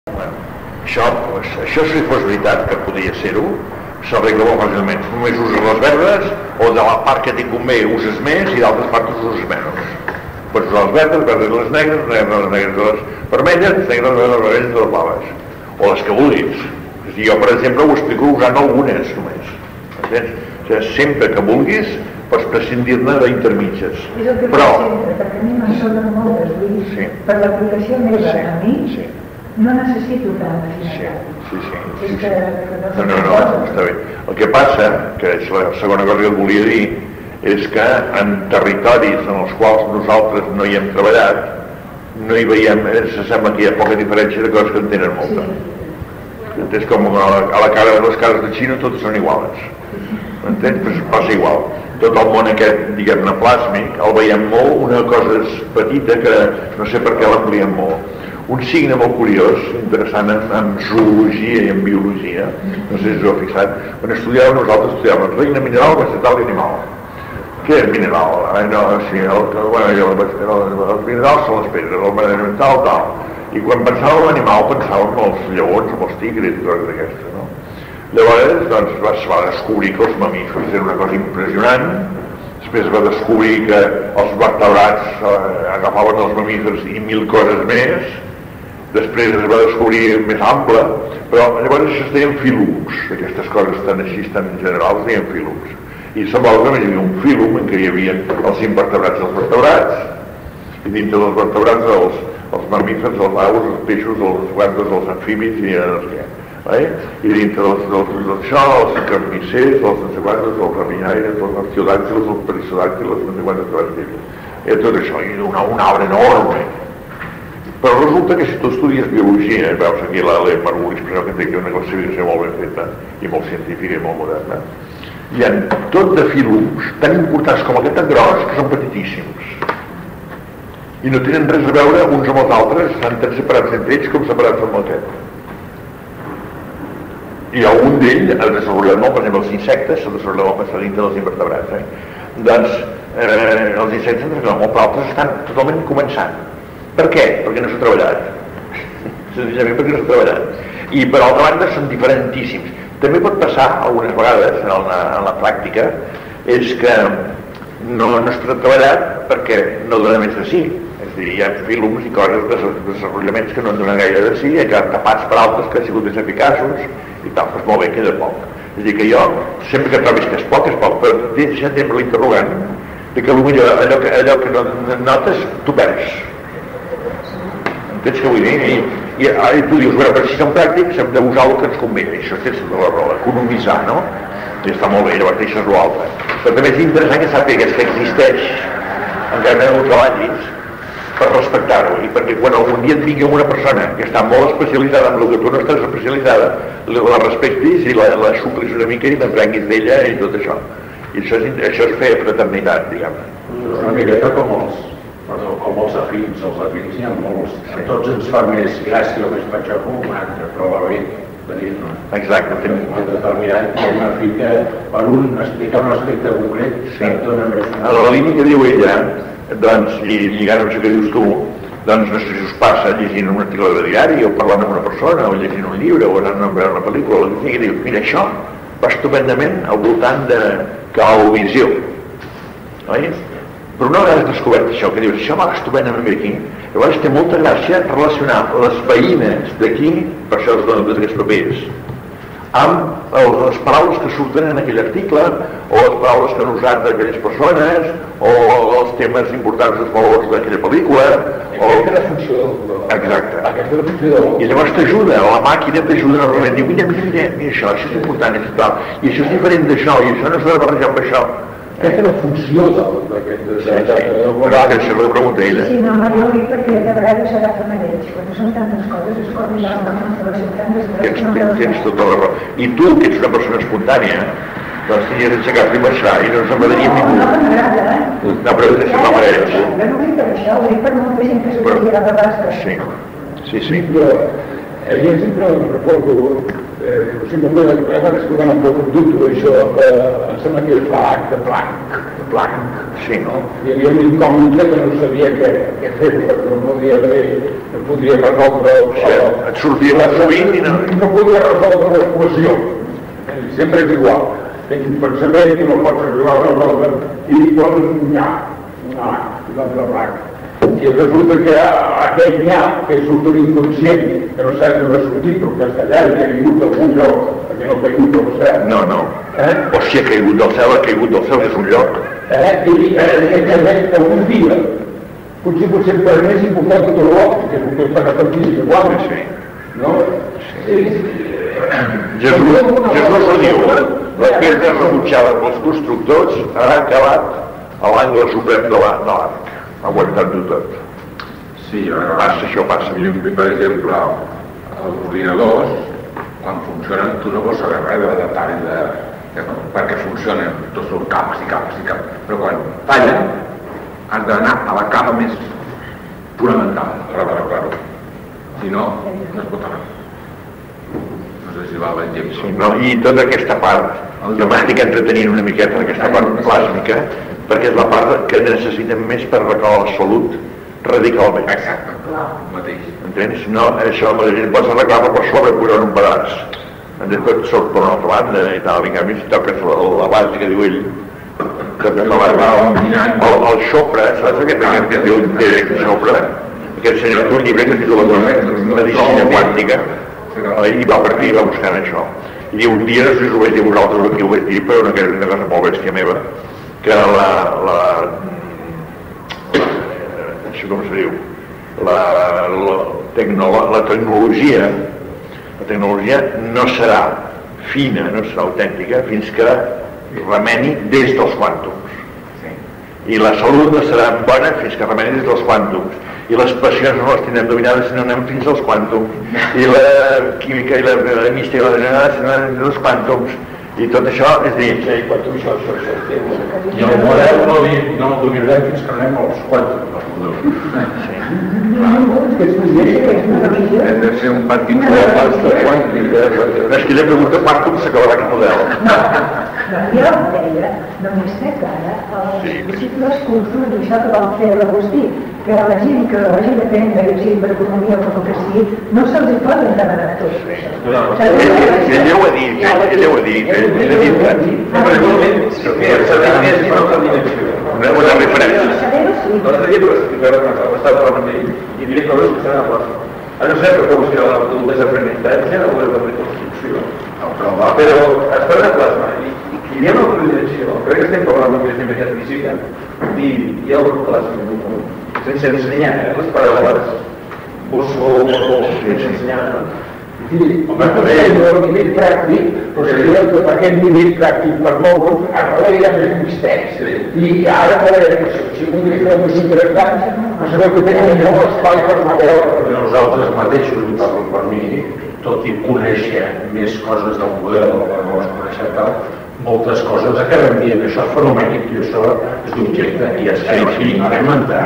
Això si fos veritat que podia ser-ho, s'arregla molt fàcilment. Només uses les verdes, o de la part que t'hi convé uses més i d'altres parts uses menys. Pots usar les verdes les negres, les negres les vermelles, les negres les vermelles les blaves. O les que vulguis. Jo, per exemple, ho explico usant algunes només. Entens? O sigui, sempre que vulguis pots prescindir-ne d'intermitges. És el que faig sempre, perquè a mi me'n sonen moltes. Vull dir, per l'aplicació meva a mi, no necessito tant. Sí. No, està bé. El que passa, que és la segona cosa que et volia dir, és que en territoris en els quals nosaltres no hi hem treballat, no hi veiem, ens sembla que hi ha poca diferència de coses que en tenen molta. Entens? Com a la cara de les cases de Xina totes són iguals. Entens? Pues passa igual. Tot el món aquest, diguem-ne, plàsmic, el veiem molt, una cosa petita que no sé per què l'ampliem molt. Un signe molt curiós, interessant en zoologia i en biologia, no sé si us heu fixat, quan nosaltres estudiàvem el regne mineral, vegetal i animal. Què és mineral? Els minerals són les pedres, el mediamental tal. I quan pensàvem en l'animal pensàvem en els lleons, en els tigres i coses d'aquestes, no? Llavors, doncs, va descobrir que els mamífers eren una cosa impressionant. Després va descobrir que els vertebrats agafaven els mamífers i 1000 coses més. Després es va descobrir més ample, però llavors això es deien fílums. Aquestes coses tan així, tan generals, es deien fílums. I semblava que hi havia un fílum en què hi havia els invertebrats i els vertebrats, i dintre dels vertebrats els mamífers, els aus, els peixos, els guantes, els amfibis i no sé què. I dintre d'això, els carnissers, els no sé quantes, els rapinyaires, els artiodàctils, els perissodàctils, els no sé quantes coses. I tot això, i un arbre enorme. Però resulta que si tu estudies biologia, veus aquí l'Emma l'expressió que té aquí una classificació molt ben feta i molt científica i molt moderna, hi ha tot de fílums tan importants com aquest tan gros que són petitíssims i no tenen res a veure uns amb els altres, estan tan separats entre ells com separats amb aquest. I algun d'ell ha desenvolupat molt, per exemple els insectes s'ha desenvolupat molt més dintre dels invertebrats. Doncs els insectes s'han desenvolupat molt, però altres estan totalment començant. Per què? Perquè no s'ha treballat. Senzillament perquè no s'ha treballat. I per altra banda són diferentíssims. També pot passar algunes vegades en la pràctica és que no s'ha treballat perquè no dona més de sí. És a dir, hi ha fílums i coses de desenvolupaments que no en donen gaire de sí, que tapats per altres que han sigut més eficaços i tal, doncs molt bé, queda poc. És a dir, que jo, sempre que trobis que és poc, però deixa sempre l'interrogant de que potser allò que no notes, tu perds. Entens què vull dir? I tu dius, però si som pràctics hem d'usar el que ens convé. I això tens tota la raó, economitzar, no? I està molt bé, llavors deixes l'altre. Però també és interessant que sàpigues que existeix, encara no ho treballis, per respectar-ho. I perquè quan algun dia et vingui una persona que està molt especialitzada en el que tu no estàs especialitzada, la respectis i la suplis una mica i t'aprenguis d'ella i tot això. I això és fer fraternitat, diguem-ne. Una miqueta com els afins n'hi ha molts. A tots ens fa més gràcia o més patxó com un altre, però va bé de dir-ne. Exacte. Determinant que una fi que per un explicar un aspecte concret dona més. A la línia que diu ella, doncs, i lligant amb això que dius tu, doncs no sé si us passa llegint un article de diari o parlant amb una persona o llegint un llibre o anant a veure una pel·lícula o que dius, mira, això va estupendament al voltant de Calvisió, oi? Però una vegada has descobert això, que dius, això va estupendament bé aquí, llavors té molta gràcia relacionar les veïnes d'aquí, per això es donen tots aquests papers, amb les paraules que surten en aquell article o les paraules que han usat d'aquelles persones o els temes importants dels valors d'aquella pel·lícula Aquesta és la funció del color. Exacte. Aquesta és la funció del color. I llavors t'ajuda, la màquina t'ajuda normalment, diu, mira, això és important, i això és diferent d'això, i això no s'ha de barrejar amb això. Aquesta és la funció d'aquest... Però ara això ho pregunta ella. Sí, no, jo ho dic perquè de vegades s'agafen a ells. Quan són tantes coses, es poden anar Tens tota la raó. I tu, que ets una persona espontània, doncs tenies d'aixecar-te i marxar i no s'enfadaria ningú. No, m'agrada, No, però és la manera. Jo no ho dic per això, ho dic per molta gent que s'ho diria de vegades. Sí. Però ella sempre recordo simplement abans que van un poc de dubte això, em sembla que és de blanc. Sí, no? Hi havia una incògnita que no sabia què fer, perquè no podia resoldre... Et sortia la sovint i no... No podia resoldre l'equació. Sempre és igual. Tens un pensament i no pots arribar a resoldre. I quan de blanc. I resulta que aquell nyap, que surt un inconscient, que no sap d'on ha sortit, però que està allà i ha caigut d'algun lloc, perquè no ha caigut del cel. No. O si ha caigut del cel, és un lloc. I que un dia, potser per més important que tot l'altre, que és un temps de metafísica igual. Sí. No? Jesús ho diu, les pedres rebutjades pels constructors han acabat a l'angle suprem de l'arc, aguantant-ho tot. Sí, Això passa. Per exemple, els ordinadors, quan funcionen, tu no vols saber res de detall perquè funcionen, tots són caps i caps i caps, però quan fallen has d'anar a la capa més fonamental, claro. Si no, no es pot anar. No sé si va l'exemple. Sí, no? I tota aquesta part, jo m'estic entretenint una miqueta d'aquesta part plàsmica, perquè és la part que necessitem més per arreglar la salut radicalment. Exacte, mateix. Entens? No, això la gent pots arreglar per sobre posant un pedaç. Tot surt per una altra banda i tal, en canvi si toques la base que diu ell, toques la base, el xopre, saps aquest que diu Derek Xopre? Aquest senyor té un llibre que es diu la medicina quàntica, i va per aquí i va buscant això. I un dia, no sé si ho vaig dir vosaltres o qui ho vaig dir, però una cosa molt bèstia meva, que això com se diu, la tecnologia no serà fina, no serà autèntica, fins que remeni des dels quàntums. I la salut no serà bona fins que remeni des dels quàntums. I les passions no les tindrem dominades si no anem fins als quàntums. I la química i la mística i la degenerada si no anem fins als quàntums. I tot això és dir... I el model no el dominarem fins que anem als quàntums. Hem de ser un partit quàntic. És que ella pregunta quàntum s'acabarà aquest model. Jo deia, només sé que ara els possibles cursos d'això que vam fer a l'Agustí, que la gent que hagi d'aprendre d'economia o el que sigui, no se'ls pot encarregar tot això. Ella ho ha dit, una referència. L'altre dia estava parlant amb ell i diré coses que estan a plaça. A no ser que busqui el desaprenentatge o la reconstrucció. Però estan a plasma i hi ha una direcció. Crec que estem parlant només de metafísica i hi ha un plasma sense ensenyar les paraules sense ensenyar. El nivell pràctic, però seria que per aquest nivell pràctic per moure'l, ara hi ha més misteris. I ara, si un dia fem més interessant, no sabeu que tenim molt espai per moure. Nosaltres mateixos, i parlo per mi, tot i conèixer més coses del model, no les coneixem tal, moltes coses acabem dient això és fenomènic i això és d'objecte i és que hi anem a entrar.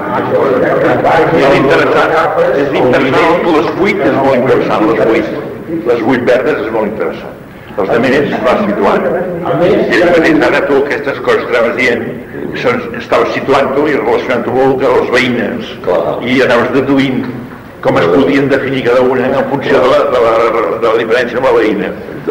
És interessant, les 8 és molt interessant, les 8 verdes és molt interessant. Els altres es va situant. I després ara tu aquestes coses que anaves dient, estaves situant-ho i relacionant-ho molt amb les veïnes i anaves deduint com es podien definir cada una en funció de la diferència amb la veïna.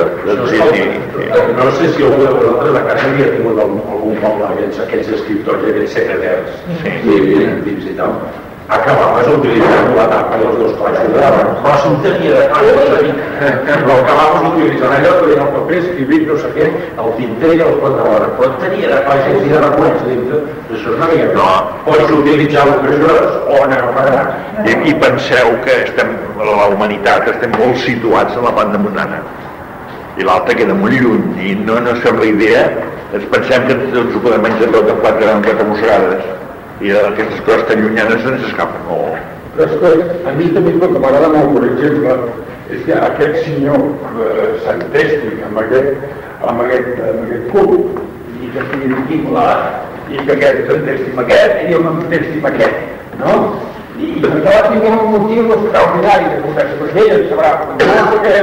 No sé si algú de vosaltres a casa havia tingut algun poble aquells escriptors i aquells secretaris i tal. Acabaves utilitzant la tapa i els dos classos de la però s'entenia de però acabaves utilitzant allò que era el paper, escrivint no sé què, el tinter i el quant de l'hora, però entenia de classes i de reconeix dintre, això no havia no. Pots utilitzar el que és o anar a parar. I penseu que la humanitat estem molt situats a la banda munana i l'altra queda molt lluny i no fem la idea, ens pensem que ens ho podem menjar tot en 4 mossegades i aquestes coses tan llunyanes ens escapen molt. Però és que a mi també el que m'agrada molt, per exemple, és que aquest senyor s'entesti amb aquest cul i que sigui equivolat i que aquest s'entesti amb aquest i jo m'entesti amb aquest, no? I que tinguem un motiu extraordinari de votar sobre ell, sabrà perquè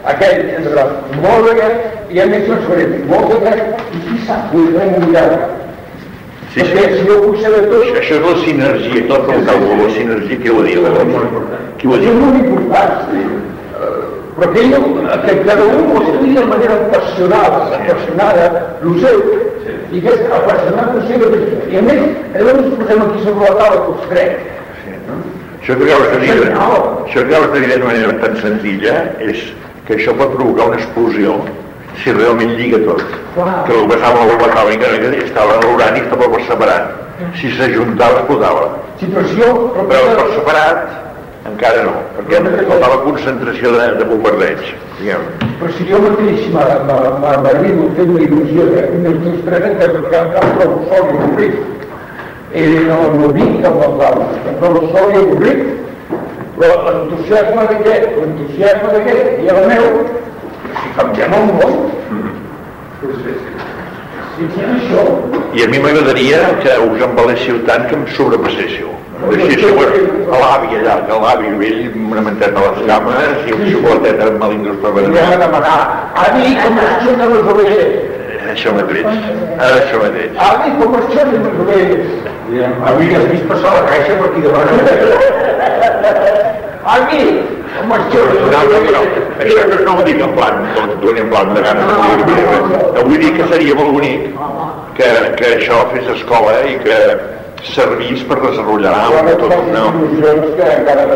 aquell tindrà molt d'aquest i a més ens farem molt d'aquest i qui sap, podrem mirar. Sí, perquè si jo vull saber tot... Això és la sinergia, tot el càlcul, la sinergia, qui ho ha dit? Qui ho ha és dit? molt important, però que cada un ho estudi de manera apassionada, el seu, i que és apassionat el seu, i a més, llavors ens posem aquí sobre la taula tots tres. Això que acabes de dir d'una manera tan senzilla és que això pot provocar una explosió si realment lliga tot. Que el passava amb la atòmica estava en l'urani i estava per separat. Si s'ajuntava explotava. Però per separat encara no, perquè faltava concentració de bombardeig. Però si jo mateix m'arribo a fer una il·lusió que els dos tres encara prou sol i avorrit, no dic amb els altres, però el sol i avorrit, però l'entusiasme d'aquest i el meu, si canviem el món, si fem això... I a mi m'agradaria que us embaléssiu tant que em sobrepasséssiu. Deixéssiu a l'avi allà, que l'avi vell una manteta a les cames i un xocolatet amb melindros per berenar. I a demanar, avi, com es xona les ovelles? Això mateix, això mateix. Avi, com es xona les ovelles? Avui has vist passar la caixa per aquí davant. Avi, com es xona les ovelles? Això no ho dic en plan de gana. Vull dir que seria molt bonic que això fes escola i que servís per desenvolupar tot. Que encara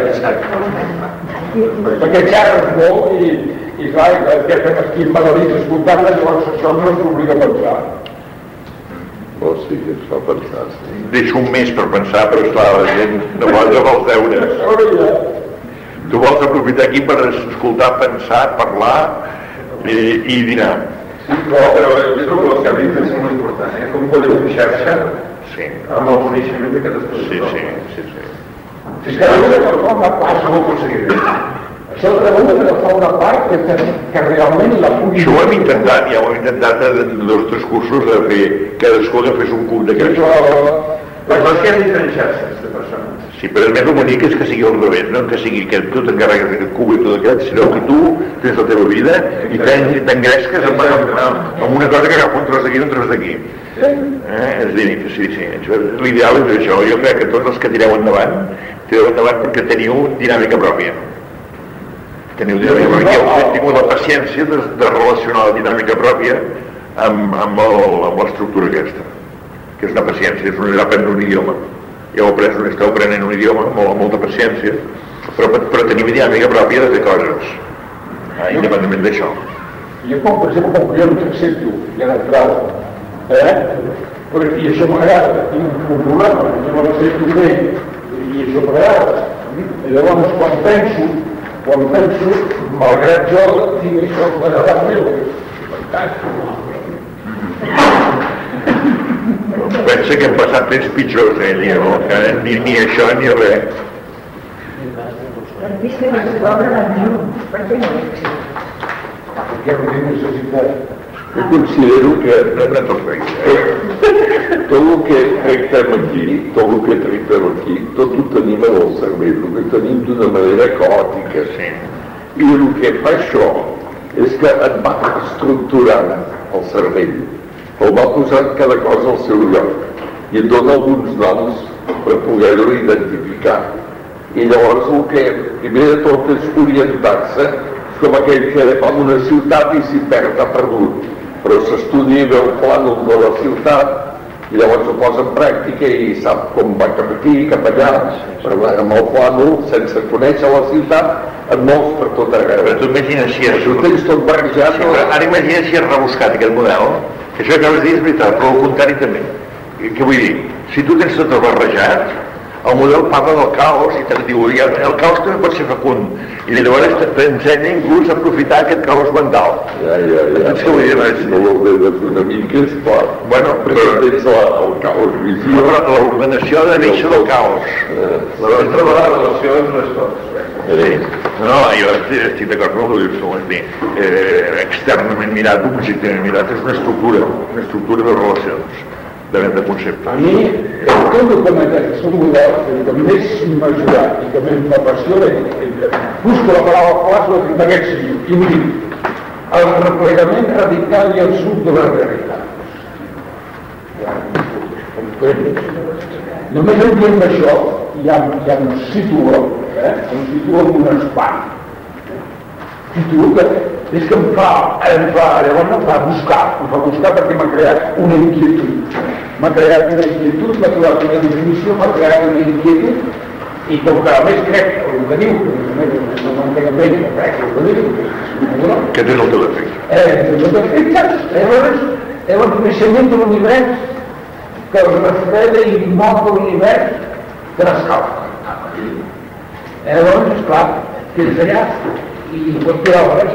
perquè xerres molt i clar, que fem aquí en Madrid escoltant-la, llavors això no ens obliga a pensar. Sí, es fa pensar, sí. Deixo un mes per pensar, però esclar, la gent no vol els deures. Tu vols aprofitar aquí per escoltar, pensar, parlar i dinar. Però jo trobo que el que ha dit és molt important, com podeu fer xarxa amb el coneixement de cadascú. Sí. És que cada una que fa una part, Això ho aconseguiré. això cada una que fa una part que realment la pugui... Això ho hem intentat, ja ho hem intentat en 2 o 3 cursos de fer, cadascú que fes un cub d'aquests. Però és que hi ha diferents xarxes de persones. Sí, però el més bonic és que sigui al revés, no que sigui que tu t'encarregues d'aquest cub i tot aquest, sinó que tu tens la teva vida i t'engresques amb una cosa que agafa un tros d'aquí i un tros d'aquí. És dir, sí, l'ideal és això. Jo crec que tots els que tireu endavant perquè teniu dinàmica pròpia. Teniu dinàmica pròpia. Jo he tingut la paciència de relacionar la dinàmica pròpia amb l'estructura aquesta, que és una paciència, és aprendre un idioma. Ja ho esteu aprenent un idioma amb molta paciència, però tenim dinàmica pròpia de fer coses, independentment d'això. Jo, per exemple, com que jo no t'accepto, ja d'entrada, i això m'agrada, tinc un problema, jo no l'accepto bé, i això m'agrada. I llavors, quan penso, malgrat jo, tinc això m'agrada meu, fantàstic. Pensa que hem passat temps pitjors, ni això ni res. Per vista que s'obre la llum, per què no l'excita? Perquè no té necessitat. Yo considero que Tot el que tractem aquí, tot ho tenim en el cervell, el que tenim d'una manera caòtica. Sí. I el que fa això és que et va estructurant el cervell, el va posant cada cosa al seu lloc i et dona alguns noms per poder-ho identificar. I llavors el que primer de tot és orientar-se com aquell que va a una ciutat i s'hi perd, ha perdut, però s'estudia i veu plànol de la ciutat i llavors ho posa en pràctica i sap com va cap aquí, cap allà, però amb el plànol, sense conèixer la ciutat, et mous per tot arreu. Però tu imagines si és... Ho tens tot barrejat. Ara imagina si és rebuscat aquest model, que això que acabes de dir és veritat, però al contrari també. Què vull dir? Si tu tens tot barrejat, el model parla del caos i te'n diu, el caos també pot ser fecund, i llavors t'ensenya inclús a aprofitar aquest caos mental. Ja. Què vull dir? No l'ordenes una mica, és clar. Bueno, però tens el caos visió. L'ordenació ha de néixer del caos. La relació amb les coses. Sí. No, jo estic d'acord amb el que dius, és dir, externament mirat, objectivament mirat, és una estructura de relacions, de conceptes. A mi, el que he documentat, és un model que més m'ha ajudat i que més m'apassiona, busco la paraula clàssica d'aquest sentit, i vull dir, el replegament radical i el sud de la realitat. Només en dient això, ja em situo en un espai. Situo que és que em fa buscar perquè m'ha creat una inquietud. M'ha creat una definició, m'ha creat una inquietud, i com que a més crec el que diu, que té el teu defecte. Llavors, el coneixement de l'univers que el refreda i mostra l'univers de l'escala. Llavors, esclar, que és allà i pot fer hores,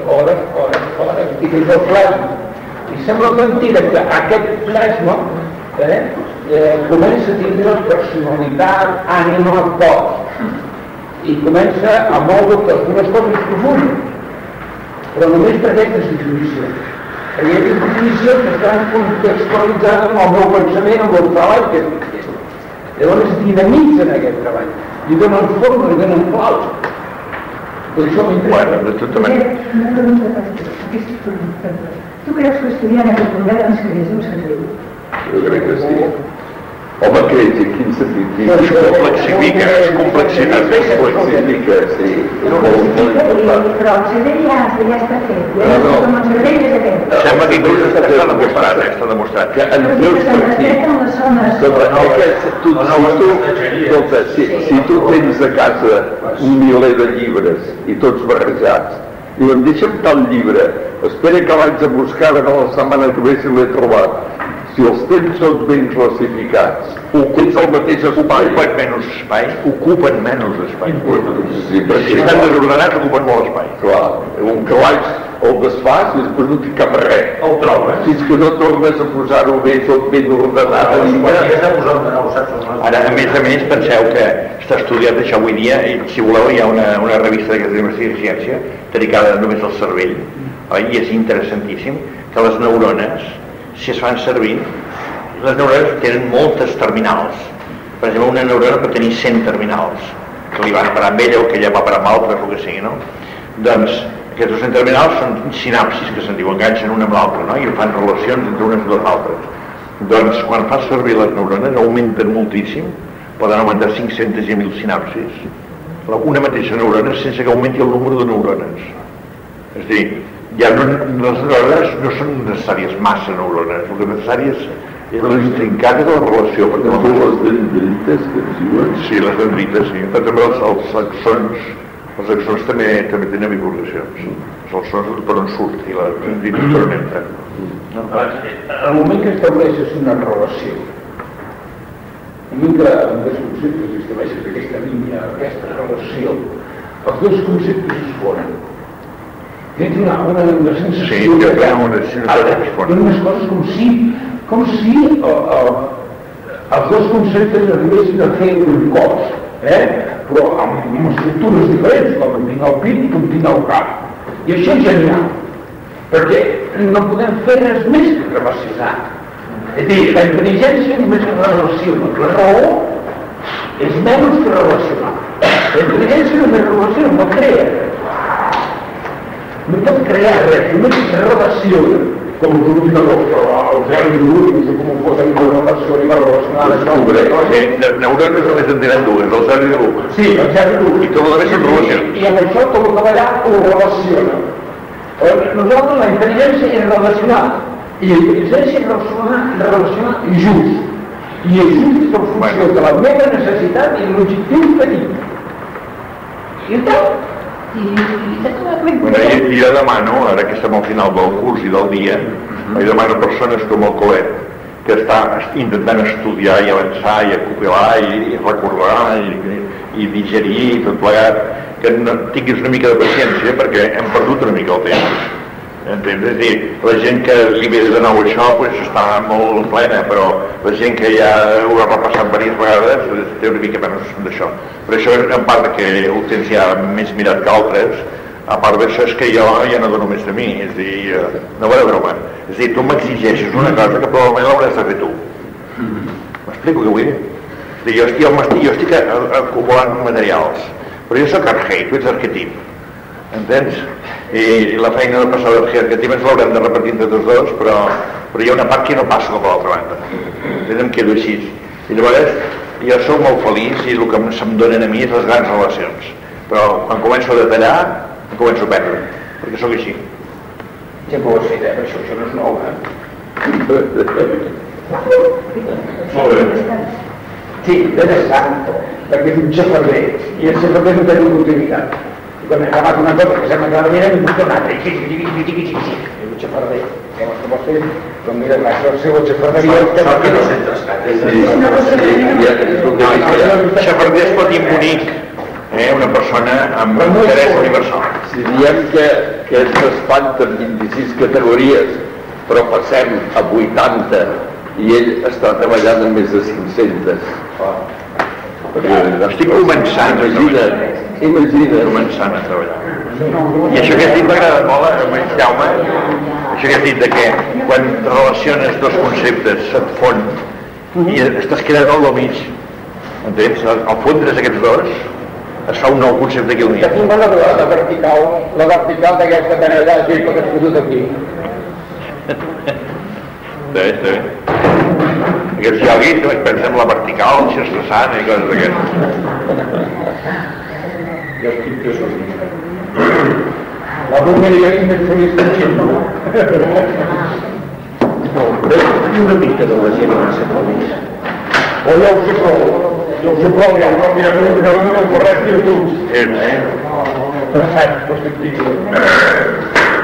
i que és el plasma. I sembla mentida que aquest plasma comença a tindre personalitat, ànima, cos, i comença a moure algunes coses profundes, però només per aquestes definicions. Perquè aquestes definicions estan contextualitzades amb el meu pensament, amb el treball que he fet. Llavors dinamitzen aquest treball, i donen forma, i donen clau. Per això m'interessa. De tota manera. Una pregunta per tu. Tu creus que estudiant aquest model ens creix un cervell? Jo crec que sí. Home, creix, en quin sentit? Complexifica, és complexitat. Complexifica, sí. Però el cervell ja està fet. Com el cervell és aquest. Sembla que inclús està demostrat. Que en els teus partits, si tu tens a casa un miler de llibres i tots barrejats, diuen, deixa'm tal llibre, espera que vaig a buscar a la setmana que ve si l'he trobat. Si els temps són ben classificats, tens el mateix espai. Ocupen menys espai. Si estan desordenats, ocupen molt espai. Clar, un calaix el desfàs i després no té cap res. El trobes. Fins que no tornes a posar-ho bé, tot ben ordenat. Ara, a més, penseu que està estudiat això avui dia, i si voleu hi ha una revista d'aquesta Universitat de Ciència dedicada només al cervell, i és interessantíssim que les neurones, si es fan servir, les neurones tenen moltes terminals. Per exemple, una neurona pot tenir 100 terminals, que li van parar amb ella o que ella va parar amb altres, el que sigui, no? Doncs aquests 100 terminals són sinapsis, que se'n diu, enganxen una amb l'altra, no? I fan relacions entre unes i les altres. Doncs quan fas servir les neurones augmenten moltíssim, poden augmentar 500 i 1.000 sinapsis. Una mateixa neurona sense que augmenti el número de neurones. És a dir, ja les neurones no són necessàries massa neurones, el que és necessari és l'intrincat de la relació. Perquè les dendrites que es diuen? Sí, les dendrites, sí. Però també els axons també tenen bifurcacions. Els axons per on surt i les dendrites per on entren. El moment que estableixes una relació, un dels conceptes que estableixes aquesta línia, aquesta relació, els dos conceptes es fonen. Tens una sensació sí, que hi ha una sensació que es fonen. Unes coses com si els dos conceptes arribessin a fer un cos, però amb estructures diferents, com tinc el pit i com tinc el cap. I això és genial, perquè no podem fer res més que relacionar. És a dir, la intel·ligència només es relaciona, la raó és menys que relacionar. La intel·ligència només relaciona, no crea res. No pot crear res, només es relaciona. Com un ordinador, però el 0 i l'1, no sé com ho posen en una relació i va relacionar això. Neurones només en tenen dues, el 0 i l'1. Sí, el 0 i l'1. I tot el rest són relacions. I amb això tot el que va allà ho relaciona. Nosaltres la intel·ligència és relacionar. I la intel·ligència és relacionar just. I és just en funció de la meva necessitat i l'objectiu que tinc. I tal. Jo demano, ara que estem al final del curs i del dia, jo demano a persones com el Colet, que està intentant estudiar i avançar i acopilar i recordar i digerir i tot plegat, que tinguis una mica de paciència perquè hem perdut una mica el temps. Entens? És a dir, la gent que li ve de nou això pues, està molt plena, però la gent que ja ho ha repassat diverses vegades té una mica menys d'això. Per això, en part que el temps ja més mirat que altres, a part d'això és que jo ja no dono més de mi, és a dir, no va de broma. És a dir, tu m'exigeixes una cosa que probablement l'hauràs de fer tu. M'explico què vull dir? Jo estic acumulant materials, Però jo soc arqueic, tu ets arquetip, entens? I la feina de passar d'arquetip ens l'haurem de repartir entre tots dos, però hi ha una part que no passa cap a l'altra banda. Entens? Em quedo així. I llavors jo soc molt feliç i el que se'm donen a mi és les grans relacions. Però quan començo a detallar, em començo a perdre, perquè sóc així. Sempre ho has fet, per això no és nou, Molt bé. Sí, és sant, perquè és un xafarder, i el xafarder no té una utilitat. I quan he acabat una cosa que sembla que la mira, m'hi puc donar, i un xafarder, que vols fer, doncs mira, el seu xafarderia... Sort que no sents estat. Xafarder es pot imbonic, una persona amb interès universal. Si diem que es espanten 26 categories, però passem a 80 i ell està treballant en més de 500. Estic començant Imagina't. a treballar. I això que has dit m'agrada molt, Jaume, això que has dit de que quan relaciones dos conceptes se't fon i estàs quedant al mig, entens? Al fondre's aquests dos es fa un nou concepte aquí al mig. Que tinc la vertical d'aquesta manera, així que has fotut aquí. Està bé. Aquests ioguis, pensem la vertical, el xerçassana i coses d'aquestes. Jo estic que soc. La brumeria és més feliç que el ximbo. Una mica de la gent va ser feliç. O ja ho sé prou, mira, no em correcte i tu. Perfecte, doncs estic dient.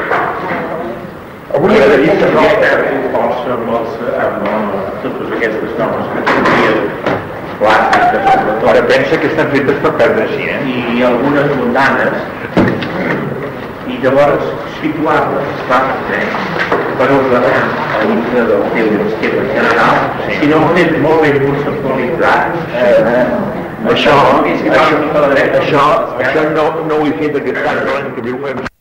Avui m'agradaria saber força amb totes aquestes normes que tenien plàstiques, sobretot. Ara pensa que estan fetes per perdre així, I algunes mundanes, i llavors situar-les, per ordenar a dintre del teu esquema general, si no ho tens molt ben conceptualitzat, això no ho he fet aquest any, l'any que viu